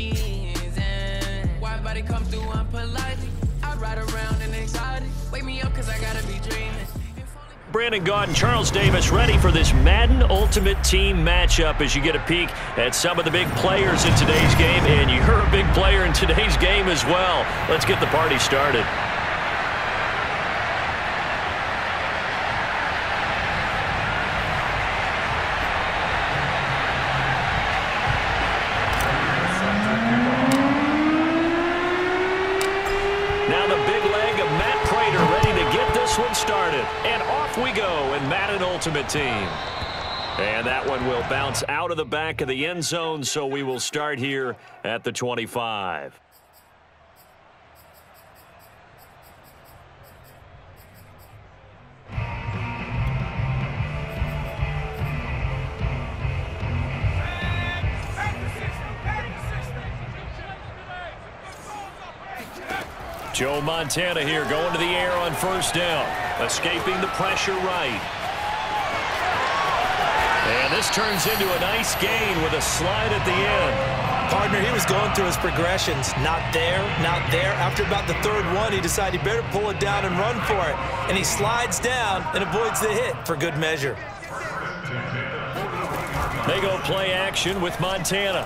reason why everybody come through unpolitely. I ride around in anxiety. Wake me up cause I gotta be dreaming. Brandon Gaudin and Charles Davis ready for this Madden Ultimate Team matchup as you get a peek at some of the big players in today's game. And you're a big player in today's game as well. Let's get the party started. Now the big leg of Matt Prater ready to get this one started. And off we go in Madden Ultimate Team. And that one will bounce out of the back of the end zone, so we will start here at the 25. Joe Montana here going to the air on first down. Escaping the pressure right. And this turns into a nice gain with a slide at the end. Partner, he was going through his progressions. Not there, not there. After about the third one, he decided he better pull it down and run for it. And he slides down and avoids the hit for good measure. They go play action with Montana.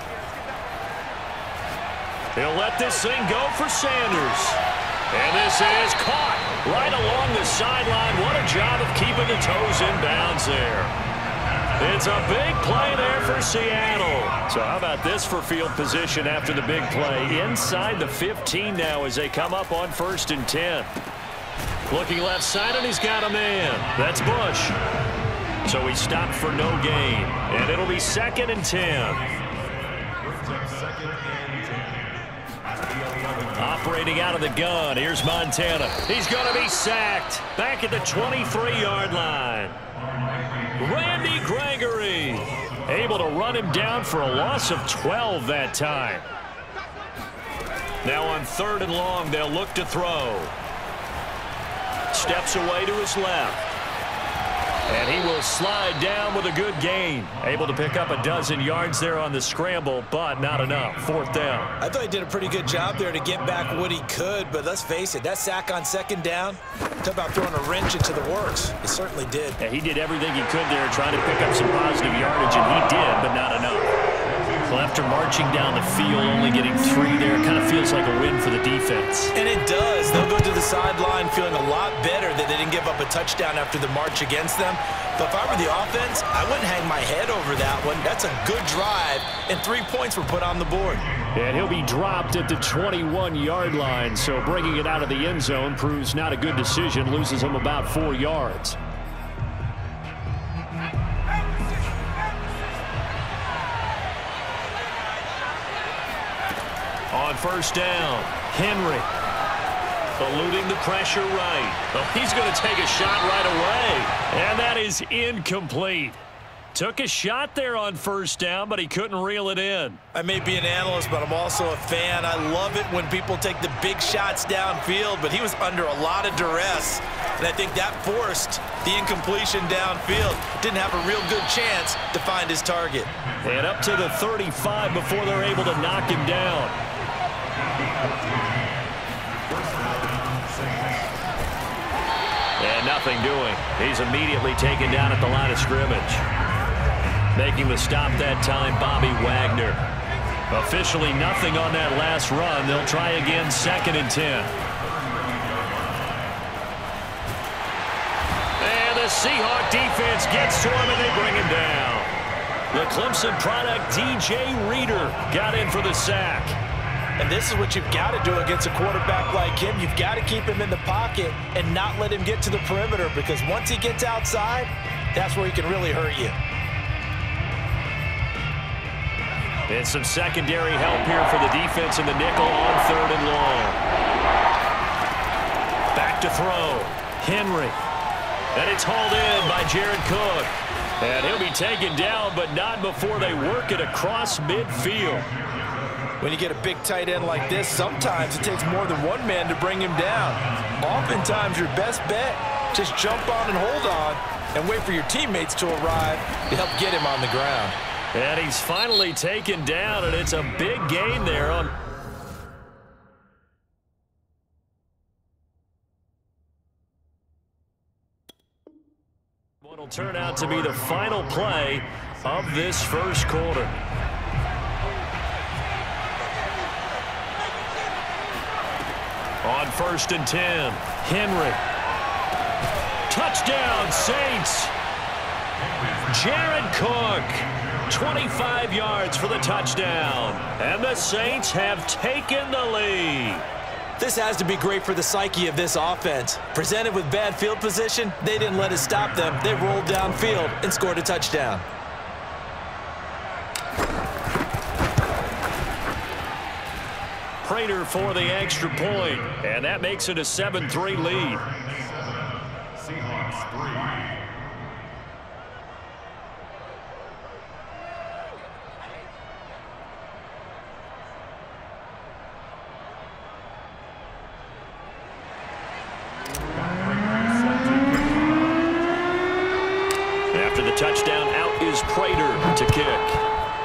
He'll let this thing go for Sanders. And this is caught right along the sideline. What a job of keeping the toes in bounds there. It's a big play there for Seattle. So how about this for field position after the big play? Inside the 15 now as they come up on 1st and 10. Looking left side, and he's got a man. That's Bush. So he stopped for no gain. And it'll be 2nd and 10. Operating out of the gun, here's Montana. He's going to be sacked. Back at the 23-yard line. Randy Gregory able to run him down for a loss of 12 that time. Now on 3rd and long, they'll look to throw. Steps away to his left. And he will slide down with a good gain. Able to pick up a dozen yards there on the scramble, but not enough. 4th down. I thought he did a pretty good job there to get back what he could, but let's face it, that sack on 2nd down, talk about throwing a wrench into the works. He certainly did. Yeah, he did everything he could there trying to pick up some positive yardage, and he did, but not enough. Well, after marching down the field, only getting 3 there, kind of feels like a win for the defense. And it does. They'll go to the sideline feeling a lot better that they didn't give up a touchdown after the march against them. But if I were the offense, I wouldn't hang my head over that one. That's a good drive, and 3 points were put on the board. And he'll be dropped at the 21-yard line, so bringing it out of the end zone proves not a good decision, loses him about 4 yards. On 1st down, Henry eluding the pressure right. Oh, he's going to take a shot right away, and that is incomplete. Took a shot there on 1st down, but he couldn't reel it in. I may be an analyst, but I'm also a fan. I love it when people take the big shots downfield, but he was under a lot of duress, and I think that forced the incompletion downfield. Didn't have a real good chance to find his target. And up to the 35 before they're able to knock him down. And nothing doing. He's immediately taken down at the line of scrimmage. Making the stop that time, Bobby Wagner. Officially nothing on that last run. They'll try again, 2nd and 10. And the Seahawk defense gets to him, and they bring him down. The Clemson product, DJ Reader, got in for the sack. And this is what you've got to do against a quarterback like him. You've got to keep him in the pocket and not let him get to the perimeter, because once he gets outside, that's where he can really hurt you. And some secondary help here for the defense in the nickel on 3rd and long. Back to throw. Henry. And it's hauled in by Jared Cook. And he'll be taken down, but not before they work it across midfield. When you get a big tight end like this, sometimes it takes more than one man to bring him down. Oftentimes, your best bet, just jump on and hold on and wait for your teammates to arrive to help get him on the ground. And he's finally taken down, and it's a big gain there on. What'll turn out to be the final play of this first quarter. On 1st and 10, Henry. Touchdown, Saints. Jared Cook, 25 yards for the touchdown. And the Saints have taken the lead. This has to be great for the psyche of this offense. Presented with bad field position, they didn't let it stop them. They rolled downfield and scored a touchdown. Prater for the extra point, and that makes it a 7-3 lead. Seahawks 3. After the touchdown, out is Prater to kick.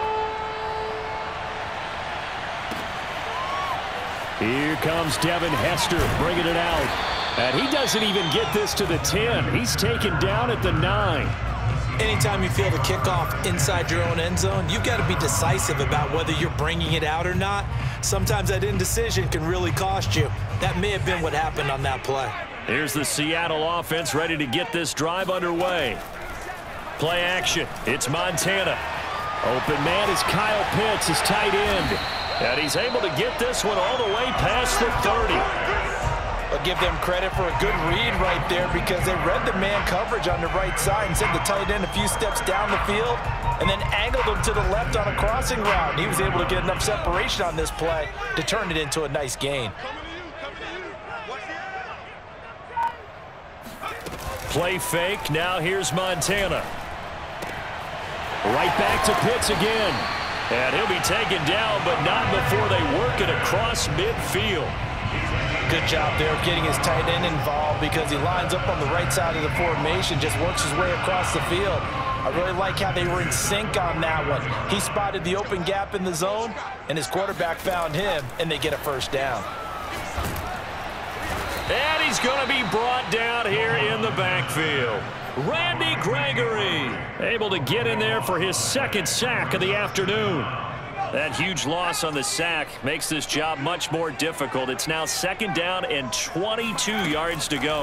Here comes Devin Hester bringing it out. And he doesn't even get this to the 10. He's taken down at the 9. Anytime you feel the kickoff inside your own end zone, you've got to be decisive about whether you're bringing it out or not. Sometimes that indecision can really cost you. That may have been what happened on that play. Here's the Seattle offense ready to get this drive underway. Play action. It's Montana. Open man is Kyle Pitts, his tight end. And he's able to get this one all the way past the 30. I'll give them credit for a good read right there because they read the man coverage on the right side and sent the tight end a few steps down the field and then angled him to the left on a crossing route. He was able to get enough separation on this play to turn it into a nice gain. Play fake. Now here's Montana. Right back to Pitts again. And he'll be taken down, but not before they work it across midfield. Good job there of getting his tight end involved because he lines up on the right side of the formation, just works his way across the field. I really like how they were in sync on that one. He spotted the open gap in the zone, and his quarterback found him, and they get a first down. And he's going to be brought down here in the backfield. Randy Gregory able to get in there for his second sack of the afternoon. That huge loss on the sack makes this job much more difficult. It's now 2nd down and 22 yards to go.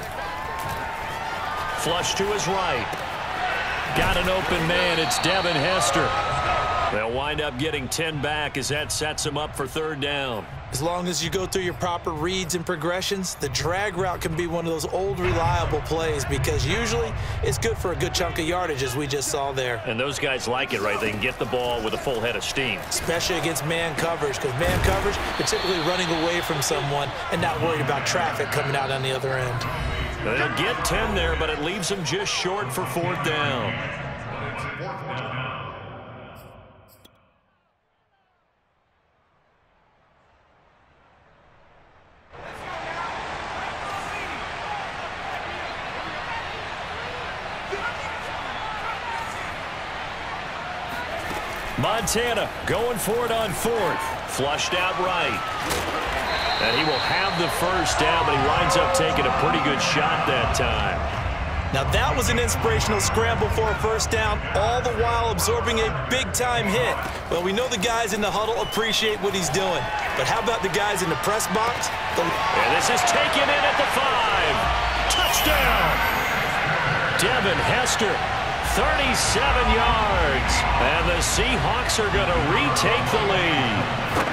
Flush to his right. Got an open man. It's Devin Hester. They'll wind up getting 10 back as that sets him up for 3rd down. As long as you go through your proper reads and progressions, the drag route can be one of those old reliable plays because usually it's good for a good chunk of yardage as we just saw there. And those guys like it, right? They can get the ball with a full head of steam. Especially against man coverage because man coverage, you're typically running away from someone and not worried about traffic coming out on the other end. They'll get 10 there, but it leaves them just short for 4th down. Montana going for it on 4th. Flushed out right. And he will have the first down, but he winds up taking a pretty good shot that time. Now that was an inspirational scramble for a first down, all the while absorbing a big-time hit. Well, we know the guys in the huddle appreciate what he's doing. But how about the guys in the press box? And this is taken in at the 5. Touchdown! Devin Hester. 37 yards, and the Seahawks are going to retake the lead.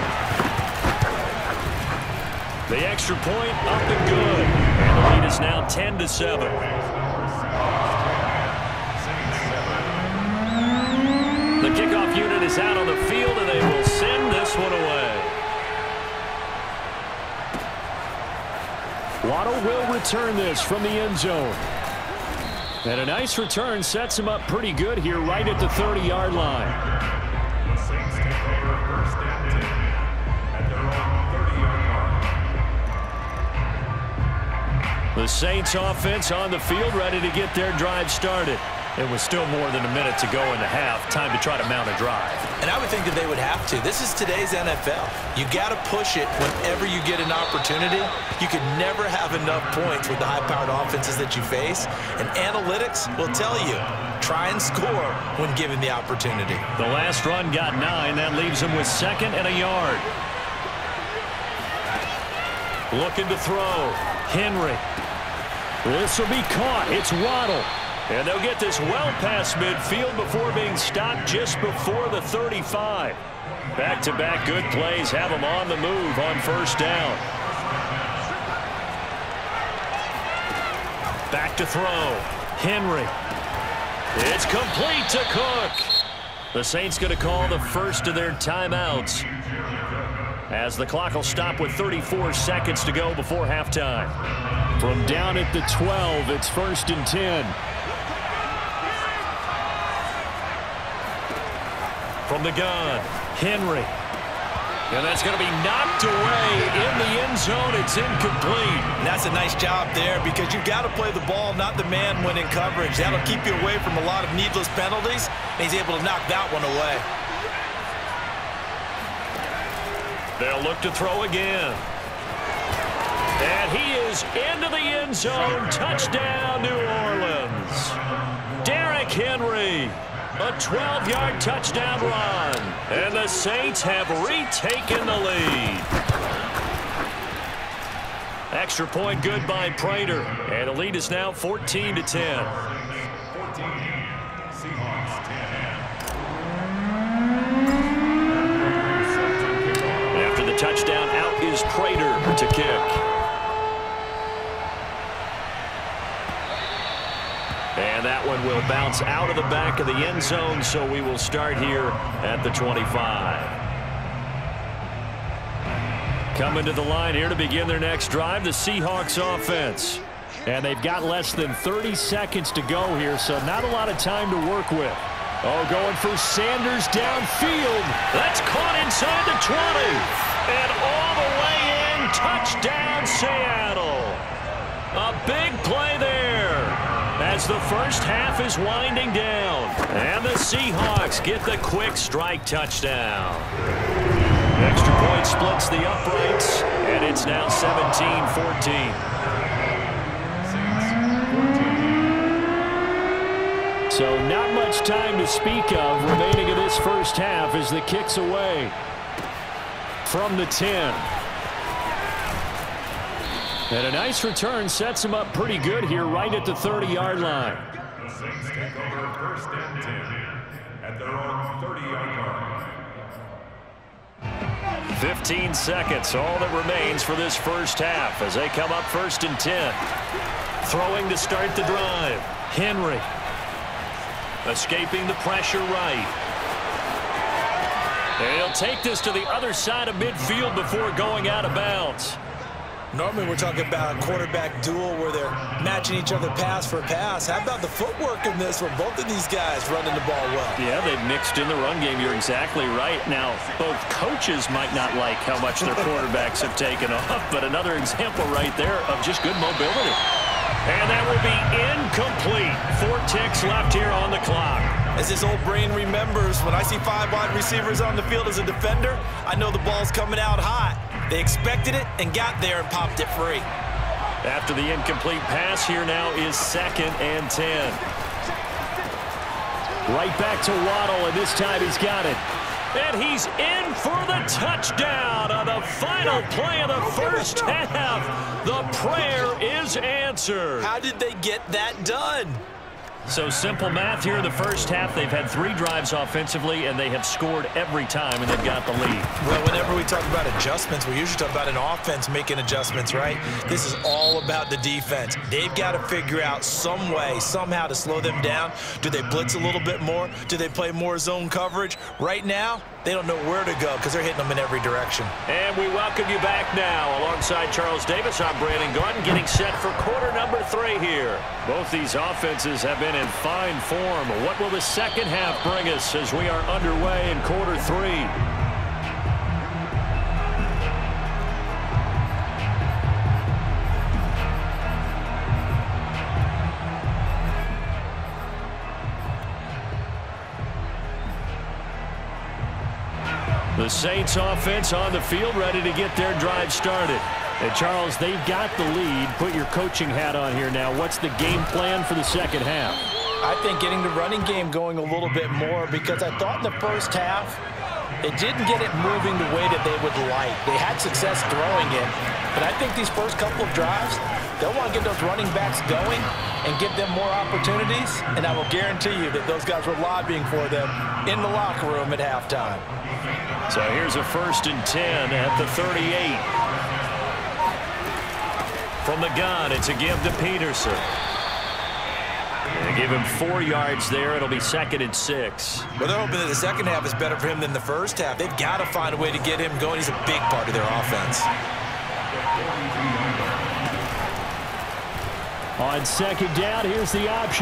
The extra point up and good, and the lead is now 10-7. The kickoff unit is out on the field, and they will send this one away. Waddle will return this from the end zone. And a nice return sets him up pretty good here right at the 30-yard line. The Saints take over 1st and 10 at their own 30-yard line. The Saints offense on the field ready to get their drive started. It was still more than a minute to go in the half. Time to try to mount a drive. And I would think that they would have to. This is today's NFL. You got to push it whenever you get an opportunity. You can never have enough points with the high-powered offenses that you face. And analytics will tell you, try and score when given the opportunity. The last run got 9. That leaves him with 2nd and a yard. Looking to throw. Henry. This will be caught. It's Waddle. And they'll get this well past midfield before being stopped just before the 35. Back-to-back good plays have them on the move on first down. Back to throw. Henry. It's complete to Cook. The Saints going to call the first of their timeouts, as the clock will stop with 34 seconds to go before halftime. From down at the 12, it's 1st and 10. From the gun, Henry. And that's going to be knocked away in the end zone. It's incomplete. And that's a nice job there, because you've got to play the ball, not the man when in coverage. That'll keep you away from a lot of needless penalties, and he's able to knock that one away. They'll look to throw again. And he is into the end zone. Touchdown, New Orleans. Derrick Henry. A 12-yard touchdown run. And the Saints have retaken the lead. Extra point good by Prater. And the lead is now 14-10. 14, Seahawks 10. After the touchdown, out is Prater to kick. And that one will bounce out of the back of the end zone, so we will start here at the 25. Coming to the line here to begin their next drive, the Seahawks offense. And they've got less than 30 seconds to go here, so not a lot of time to work with. Oh, going for Sanders downfield. That's caught inside the 20. And all the way in, touchdown Seattle. A big play there, as the first half is winding down. And the Seahawks get the quick strike touchdown. Extra point splits the uprights, and it's now 17-14. So not much time to speak of remaining in this first half as the kick's away from the 10. And a nice return sets him up pretty good here right at the 30-yard line. The Saints take over 1st and 10 at their own 30-yard line. 15 seconds, all that remains for this first half as they come up 1st and 10. Throwing to start the drive. Henry. Escaping the pressure right. And he'll take this to the other side of midfield before going out of bounds. Normally we're talking about a quarterback duel where they're matching each other pass for pass. How about the footwork in this one? Both of these guys running the ball well. Yeah, they've mixed in the run game. You're exactly right. Now, both coaches might not like how much their quarterbacks have taken off, but another example right there of just good mobility. And that will be incomplete. 4 ticks left here on the clock. As his old brain remembers, when I see 5 wide receivers on the field as a defender, I know the ball's coming out hot. They expected it and got there and popped it free. After the incomplete pass, here now is 2nd and 10. Right back to Waddle, and this time he's got it. And he's in for the touchdown on the final play of the first half. The prayer is answered. How did they get that done? So simple math here in the first half. They've had 3 drives offensively, and they have scored every time, and they've got the lead. Well, whenever we talk about adjustments, we usually talk about an offense making adjustments, right? This is all about the defense. They've got to figure out some way, somehow to slow them down. Do they blitz a little bit more? Do they play more zone coverage? Right now, they don't know where to go because they're hitting them in every direction. And we welcome you back now. Alongside Charles Davis, I'm Brandon Gaudin, getting set for quarter number 3 here. Both these offenses have been in fine form. What will the second half bring us as we are underway in quarter 3? The Saints offense on the field, ready to get their drive started. And Charles, they've got the lead. Put your coaching hat on here now. What's the game plan for the second half? I think getting the running game going a little bit more, because I thought in the first half it didn't get it moving the way that they would like. They had success throwing it, but I think these first couple of drives, they'll want to get those running backs going and give them more opportunities, and I will guarantee you that those guys were lobbying for them in the locker room at halftime. So here's a 1st and 10 at the 38. From the gun, it's a give to Peterson. They give him 4 yards there. It'll be 2nd and 6. Well, they're hoping that the second half is better for him than the first half. They've got to find a way to get him going. He's a big part of their offense. On 2nd down, here's the option.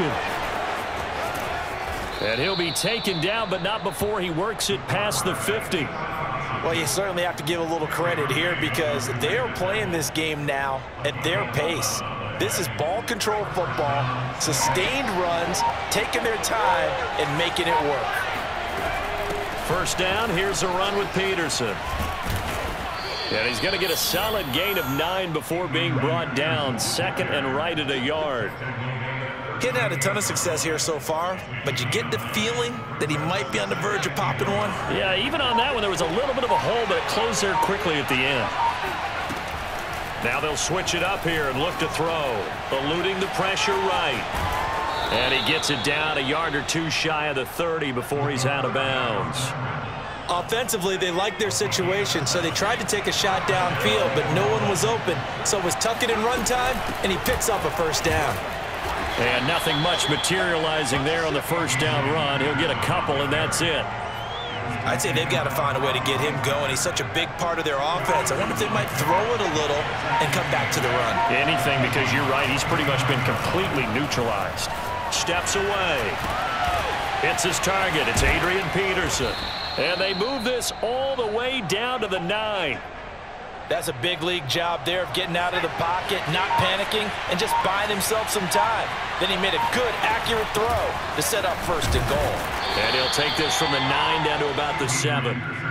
And he'll be taken down, but not before he works it past the 50. Well, you certainly have to give a little credit here, because they are playing this game now at their pace. This is ball control football, sustained runs, taking their time and making it work. 1st down, here's a run with Peterson. And he's going to get a solid gain of 9 before being brought down. 2nd and right at a yard. He hadn't had a ton of success here so far, but you get the feeling that he might be on the verge of popping one. Yeah, even on that one, there was a little bit of a hole, but it closed there quickly at the end. Now they'll switch it up here and look to throw. Eluding the pressure right. And he gets it down a yard or 2 shy of the 30 before he's out of bounds. Offensively, they liked their situation, so they tried to take a shot downfield, but no one was open. So it was tuck it in run time, and he picks up a 1st down. And nothing much materializing there on the 1st down run. He'll get a couple, and that's it. I'd say they've got to find a way to get him going. He's such a big part of their offense. I wonder if they might throw it a little and come back to the run. Anything, because you're right. He's pretty much been completely neutralized. Steps away. Hits his target. It's Adrian Peterson. And they move this all the way down to the 9. That's a big league job there of getting out of the pocket, not panicking, and just buying himself some time. Then he made a good, accurate throw to set up 1st and goal. And he'll take this from the 9 down to about the 7.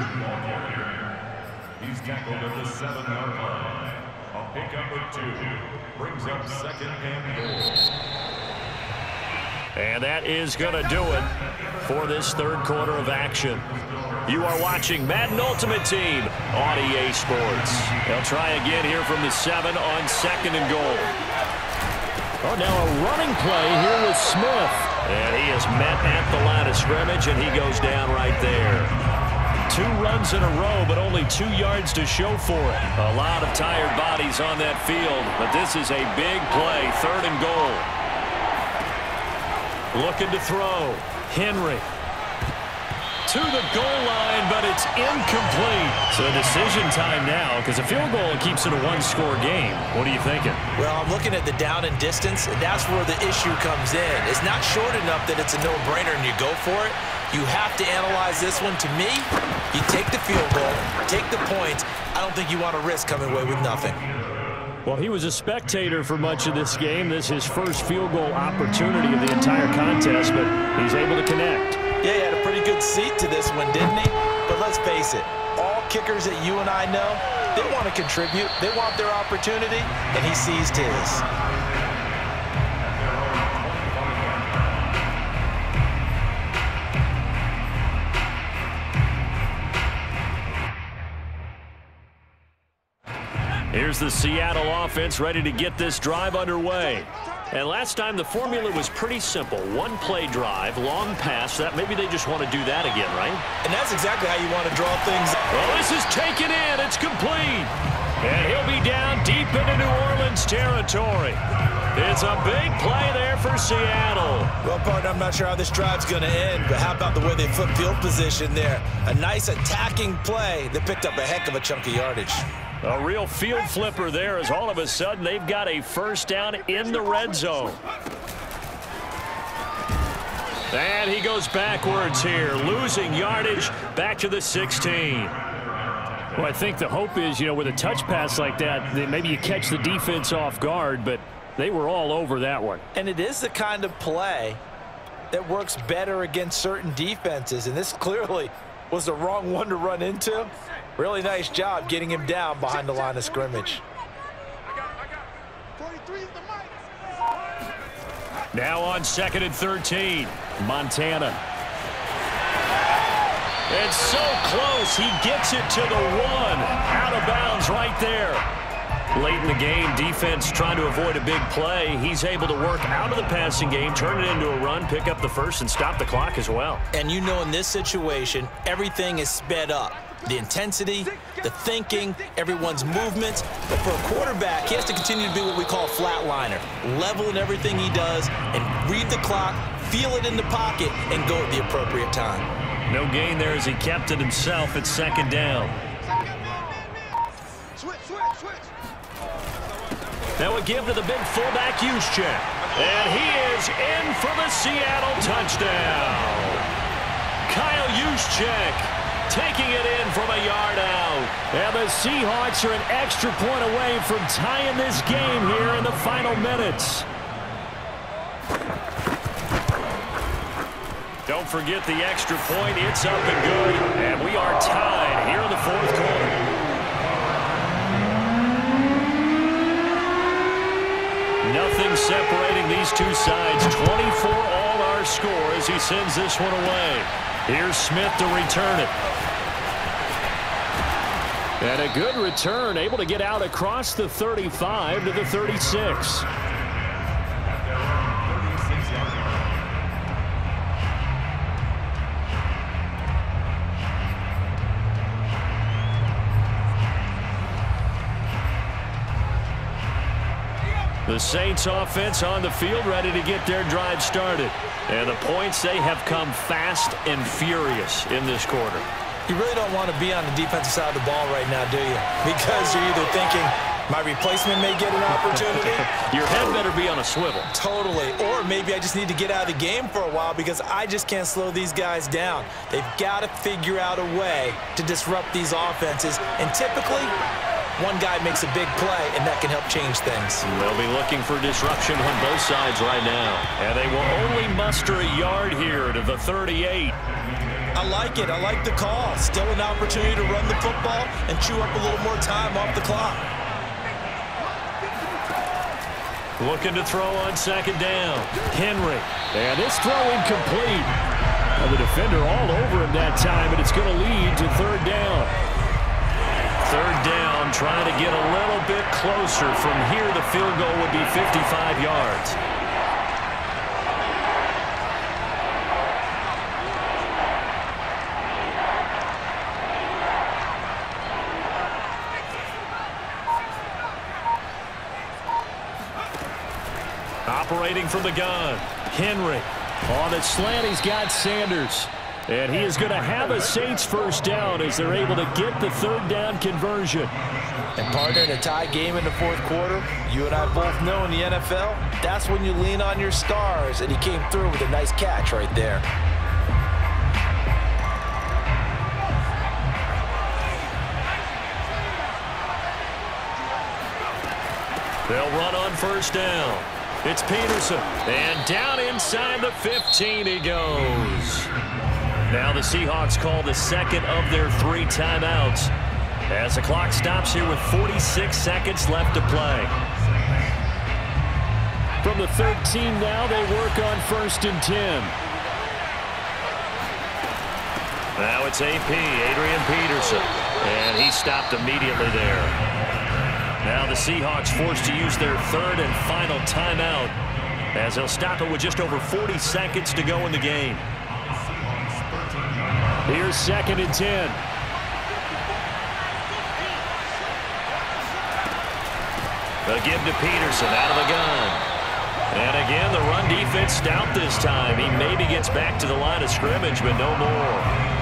He's tackled at the 7-yard line. A pickup of 2 brings up 2nd and goal. And that is going to do it for this 3rd quarter of action. You are watching Madden Ultimate Team on EA Sports. They'll try again here from the 7 on 2nd and goal. Oh, now a running play here with Smith. And he is met at the line of scrimmage, and he goes down right there. 2 runs in a row, but only 2 yards to show for it. A lot of tired bodies on that field, but this is a big play, 3rd and goal. Looking to throw. Henry. To the goal line, but it's incomplete. So decision time now, because a field goal keeps it a 1-score game. What are you thinking? Well, I'm looking at the down and distance, and that's where the issue comes in. It's not short enough that it's a no-brainer and you go for it. You have to analyze this one. To me, you take the field goal, take the points. I don't think you want to risk coming away with nothing. Well, he was a spectator for much of this game. This is his first field goal opportunity of the entire contest, but he's able to connect. Yeah, he had a pretty good seat to this one, didn't he? But let's face it, all kickers that you and I know, they want to contribute. They want their opportunity, and he seized his. Here's the Seattle offense ready to get this drive underway. And last time the formula was pretty simple. 1-play drive, long pass. That maybe they just want to do that again, right? And that's exactly how you want to draw things. Well, this is taken in. It's complete. And he'll be down deep into New Orleans territory. It's a big play there for Seattle. Well, partner, I'm not sure how this drive's going to end, but how about the way they flip field position there? A nice attacking play that picked up a heck of a chunk of yardage. A real field flipper there, as all of a sudden they've got a 1st down in the red zone. And he goes backwards here, losing yardage back to the 16. Well, I think the hope is, with a touch pass like that maybe you catch the defense off guard, but they were all over that one. And it is the kind of play that works better against certain defenses, and this clearly was the wrong one to run into. Really nice job getting him down behind the line of scrimmage. Now on 2nd and 13, Montana. It's so close, he gets it to the 1. Out of bounds right there. Late in the game, defense trying to avoid a big play. He's able to work out of the passing game, turn it into a run, pick up the first, and stop the clock as well. And you know in this situation, everything is sped up. The intensity, the thinking, everyone's movements. But for a quarterback, he has to continue to be what we call a flatliner. Level in everything he does and read the clock, feel it in the pocket, and go at the appropriate time. No gain there as he kept it himself at 2nd down. Now a give to the big fullback, Juszczyk. And he is in for the Seattle touchdown. Kyle Juszczyk taking it in from a yard out. And the Seahawks are an extra point away from tying this game here in the final minutes. Don't forget the extra point. It's up and good. And we are tied here in the 4th quarter. Nothing separating these two sides. 24 all our score as he sends this one away. Here's Smith to return it. And a good return, able to get out across the 35 to the 36. The Saints offense on the field ready to get their drive started. And the points, they have come fast and furious in this quarter. You really don't want to be on the defensive side of the ball right now, do you? Because you're either thinking, my replacement may get an opportunity. Your head better be on a swivel. Totally. Or maybe I just need to get out of the game for a while because I just can't slow these guys down. They've got to figure out a way to disrupt these offenses. And typically, one guy makes a big play, and that can help change things. They'll be looking for disruption on both sides right now. And they will only muster a yard here to the 38. I like it. I like the call. Still an opportunity to run the football and chew up a little more time off the clock. Looking to throw on 2nd down. Henry. And this throw incomplete. And the defender all over him that time, and it's going to lead to 3rd down. 3rd down, trying to get a little bit closer. From here, the field goal would be 55 yards. Operating from the gun, Henry. On its slant, he's got Sanders. And he is going to have a Saints 1st down as they're able to get the 3rd down conversion. And partner, in a tie game in the 4th quarter, you and I both know in the NFL, that's when you lean on your stars. And he came through with a nice catch right there. They'll run on 1st down. It's Peterson. And down inside the 15 he goes. Now the Seahawks call the 2nd of their 3 timeouts as the clock stops here with 46 seconds left to play. From the 13 now, they work on 1st and 10. Now it's AP, Adrian Peterson. And he stopped immediately there. Now the Seahawks forced to use their 3rd and final timeout as they'll stop it with just over 40 seconds to go in the game. Here's 2nd and 10. The give to Peterson out of the gun. And again, the run defense stout this time. He maybe gets back to the line of scrimmage, but no more.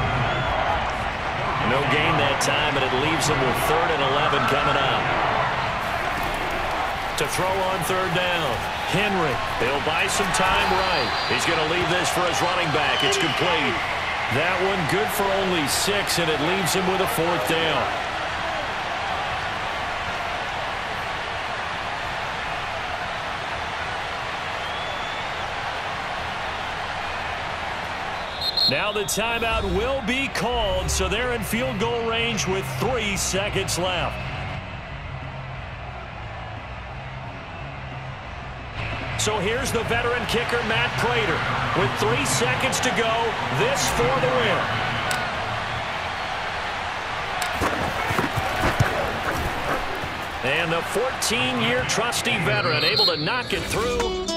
No gain that time, and it leaves him with 3rd and 11 coming up. To throw on 3rd down, Henry. He'll buy some time right. He's going to leave this for his running back. It's complete. That one good for only 6, and it leaves him with a 4th down. Now the timeout will be called, so they're in field goal range with 3 seconds left. So here's the veteran kicker, Matt Prater. With 3 seconds to go, this for the win. And the 14-year trusty veteran able to knock it through.